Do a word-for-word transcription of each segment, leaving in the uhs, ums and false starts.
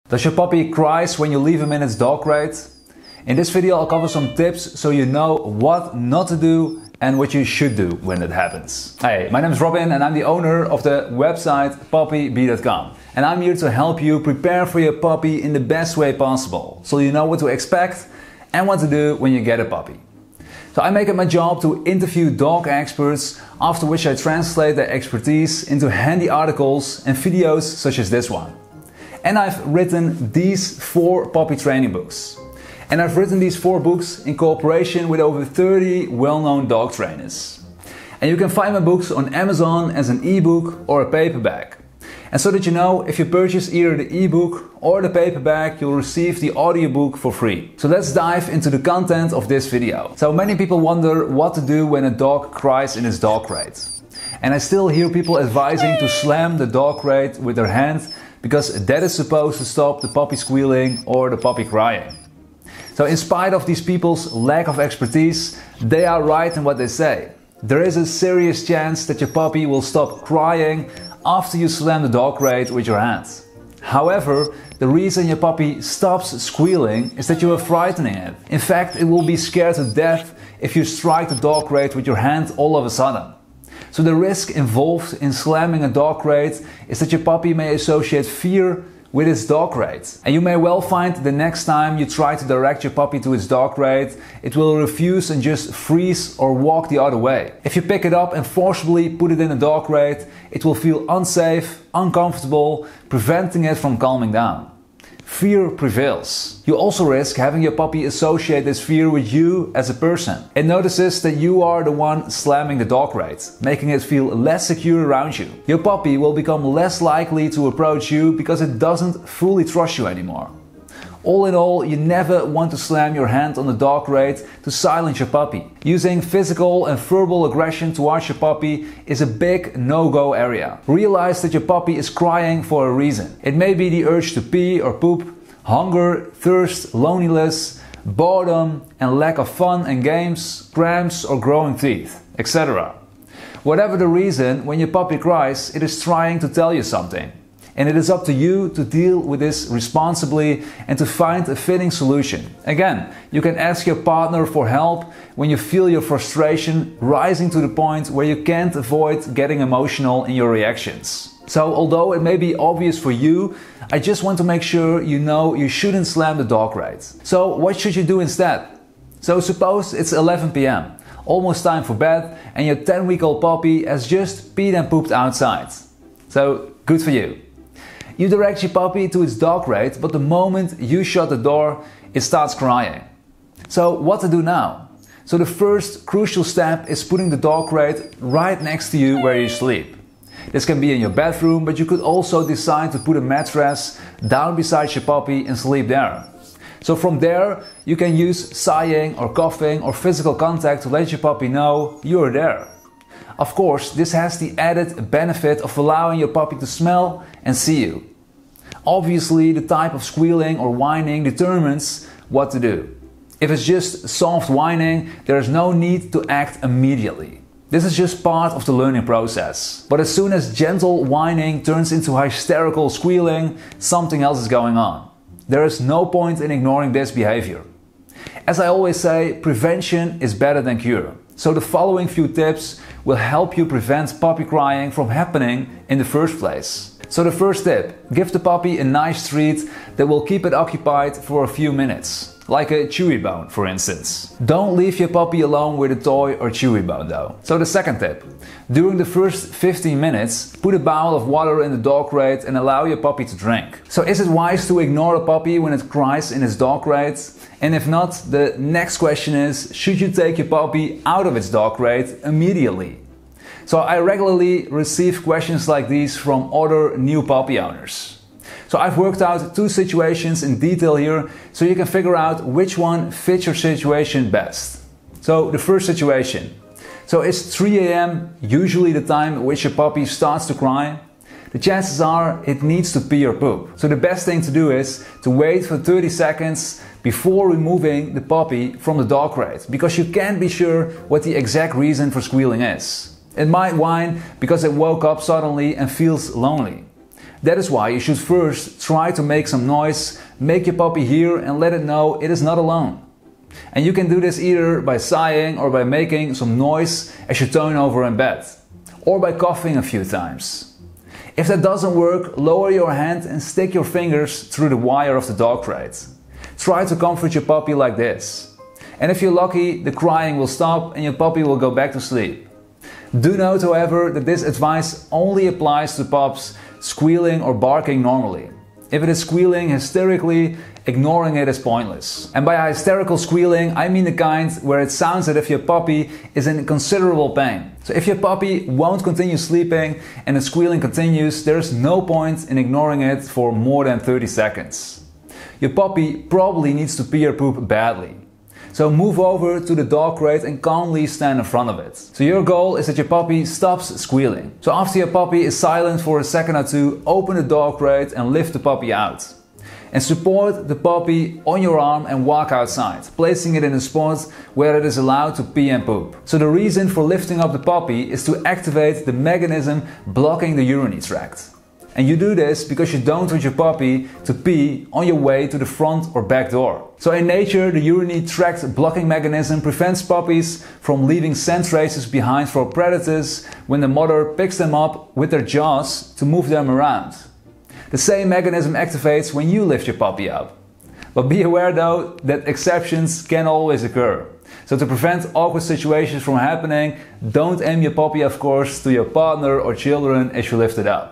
Does your puppy cries when you leave him in its dog crate? In this video I'll cover some tips so you know what not to do and what you should do when it happens. Hey, my name is Robin and I'm the owner of the website puppybee dot com. And I'm here to help you prepare for your puppy in the best way possible, so you know what to expect and what to do when you get a puppy. So I make it my job to interview dog experts, after which I translate their expertise into handy articles and videos such as this one. And I've written these four puppy training books. And I've written these four books in cooperation with over thirty well-known dog trainers. And you can find my books on Amazon as an ebook or a paperback. And so that you know, if you purchase either the ebook or the paperback, you'll receive the audiobook for free. So let's dive into the content of this video. So many people wonder what to do when a dog cries in his dog crate. And I still hear people advising to slam the dog crate with their hand because that is supposed to stop the puppy squealing or the puppy crying. So in spite of these people's lack of expertise, they are right in what they say. There is a serious chance that your puppy will stop crying after you slam the dog crate with your hand. However, the reason your puppy stops squealing is that you are frightening it. In fact, it will be scared to death if you strike the dog crate with your hand all of a sudden. So the risk involved in slamming a dog crate is that your puppy may associate fear with its dog crate. And you may well find the next time you try to direct your puppy to its dog crate, it will refuse and just freeze or walk the other way. If you pick it up and forcibly put it in a dog crate, it will feel unsafe, uncomfortable, preventing it from calming down. Fear prevails. You also risk having your puppy associate this fear with you as a person. It notices that you are the one slamming the dog crate, making it feel less secure around you. Your puppy will become less likely to approach you because it doesn't fully trust you anymore. All in all, you never want to slam your hand on the dog crate to silence your puppy. Using physical and verbal aggression towards your puppy is a big no-go area. Realize that your puppy is crying for a reason. It may be the urge to pee or poop, hunger, thirst, loneliness, boredom and lack of fun and games, cramps or growing teeth, et cetera. Whatever the reason, when your puppy cries, it is trying to tell you something. And it is up to you to deal with this responsibly and to find a fitting solution. Again, you can ask your partner for help when you feel your frustration rising to the point where you can't avoid getting emotional in your reactions. So although it may be obvious for you, I just want to make sure you know you shouldn't slam the dog crate. So what should you do instead? So suppose it's eleven p m, almost time for bed, and your ten week old puppy has just peed and pooped outside. So good for you. You direct your puppy to its dog crate, but the moment you shut the door, it starts crying. So what to do now? So the first crucial step is putting the dog crate right next to you where you sleep. This can be in your bedroom, but you could also decide to put a mattress down beside your puppy and sleep there. So from there, you can use sighing or coughing or physical contact to let your puppy know you're there. Of course, this has the added benefit of allowing your puppy to smell and see you. Obviously, the type of squealing or whining determines what to do. If it's just soft whining, there is no need to act immediately. This is just part of the learning process. But as soon as gentle whining turns into hysterical squealing, something else is going on. There is no point in ignoring this behavior. As I always say, prevention is better than cure. So the following few tips will help you prevent puppy crying from happening in the first place. So the first tip, give the puppy a nice treat that will keep it occupied for a few minutes. Like a chewy bone, for instance. Don't leave your puppy alone with a toy or chewy bone though. So the second tip, during the first fifteen minutes, put a bowl of water in the dog crate and allow your puppy to drink. So is it wise to ignore a puppy when it cries in its dog crate? And if not, the next question is, should you take your puppy out of its dog crate immediately? So I regularly receive questions like these from other new puppy owners. So I've worked out two situations in detail here so you can figure out which one fits your situation best. So the first situation. So it's three a m usually the time at which your puppy starts to cry. The chances are it needs to pee or poop. So the best thing to do is to wait for thirty seconds before removing the puppy from the dog crate, because you can't be sure what the exact reason for squealing is. It might whine because it woke up suddenly and feels lonely. That is why you should first try to make some noise, make your puppy hear and let it know it is not alone. And you can do this either by sighing or by making some noise as you turn over in bed, or by coughing a few times. If that doesn't work, lower your hand and stick your fingers through the wire of the dog crate. Try to comfort your puppy like this. And if you're lucky, the crying will stop and your puppy will go back to sleep. Do note, however, that this advice only applies to pups squealing or barking normally. If it is squealing hysterically, ignoring it is pointless. And by hysterical squealing, I mean the kind where it sounds as if your puppy is in considerable pain. So if your puppy won't continue sleeping and the squealing continues, there is no point in ignoring it for more than thirty seconds. Your puppy probably needs to pee or poop badly. So move over to the dog crate and calmly stand in front of it. So your goal is that your puppy stops squealing. So after your puppy is silent for a second or two, open the dog crate and lift the puppy out. And support the puppy on your arm and walk outside, placing it in a spot where it is allowed to pee and poop. So the reason for lifting up the puppy is to activate the mechanism blocking the urinary tract. And you do this because you don't want your puppy to pee on your way to the front or back door. So in nature, the urinary tract blocking mechanism prevents puppies from leaving scent traces behind for predators when the mother picks them up with their jaws to move them around. The same mechanism activates when you lift your puppy up. But be aware though that exceptions can always occur. So to prevent awkward situations from happening, don't aim your puppy, of course, to your partner or children as you lift it up.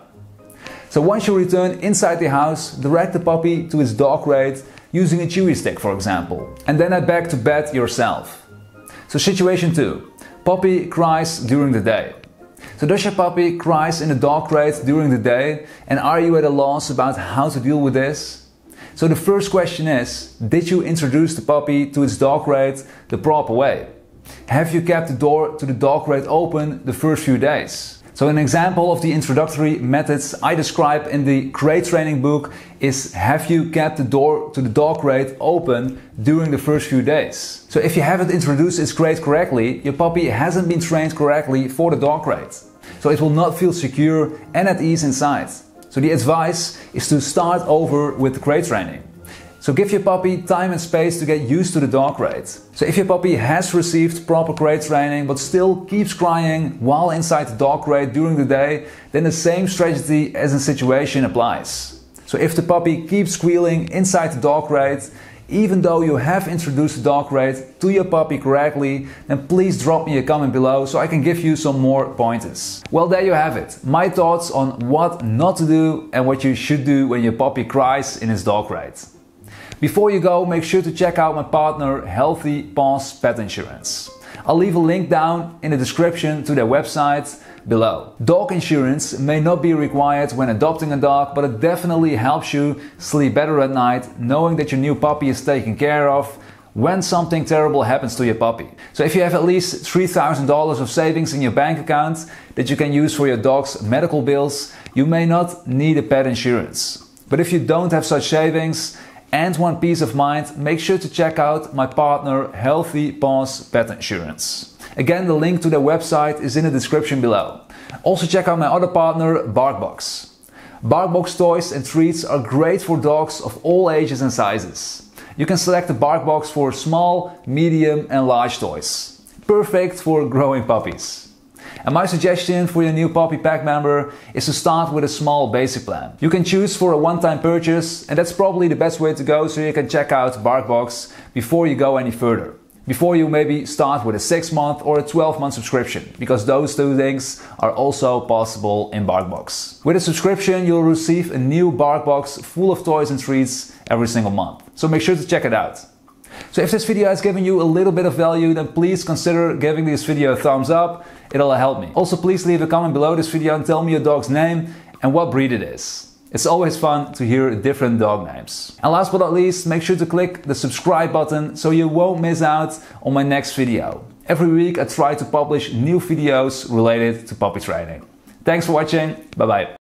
So once you return inside the house, direct the puppy to its dog crate using a chewy stick, for example, and then head back to bed yourself. So situation two. Puppy cries during the day. So does your puppy cries in the dog crate during the day, and are you at a loss about how to deal with this? So the first question is, did you introduce the puppy to its dog crate the proper way? Have you kept the door to the dog crate open the first few days? So an example of the introductory methods I describe in the crate training book is, have you kept the door to the dog crate open during the first few days? So if you haven't introduced its crate correctly, your puppy hasn't been trained correctly for the dog crate. So it will not feel secure and at ease inside. So the advice is to start over with the crate training. So give your puppy time and space to get used to the dog crate. So if your puppy has received proper crate training but still keeps crying while inside the dog crate during the day, then the same strategy as in situation applies. So if the puppy keeps squealing inside the dog crate, even though you have introduced the dog crate to your puppy correctly, then please drop me a comment below so I can give you some more pointers. Well, there you have it. My thoughts on what not to do and what you should do when your puppy cries in his dog crate. Before you go, make sure to check out my partner Healthy Paws Pet Insurance. I'll leave a link down in the description to their website below. Dog insurance may not be required when adopting a dog, but it definitely helps you sleep better at night knowing that your new puppy is taken care of when something terrible happens to your puppy. So if you have at least three thousand dollars of savings in your bank account that you can use for your dog's medical bills, you may not need a pet insurance. But if you don't have such savings and want peace of mind, make sure to check out my partner Healthy Paws Pet Insurance. Again, the link to their website is in the description below. Also check out my other partner, BarkBox. BarkBox toys and treats are great for dogs of all ages and sizes. You can select the BarkBox for small, medium and large toys. Perfect for growing puppies. And my suggestion for your new puppy pack member is to start with a small basic plan. You can choose for a one-time purchase, and that's probably the best way to go, so you can check out BarkBox before you go any further. Before you maybe start with a six month or a twelve month subscription, because those two things are also possible in BarkBox. With a subscription, you'll receive a new BarkBox full of toys and treats every single month. So make sure to check it out. So if this video has given you a little bit of value, then please consider giving this video a thumbs up. It'll help me. Also, please leave a comment below this video and tell me your dog's name and what breed it is. It's always fun to hear different dog names. And last but not least, make sure to click the subscribe button so you won't miss out on my next video. Every week I try to publish new videos related to puppy training. Thanks for watching. Bye bye.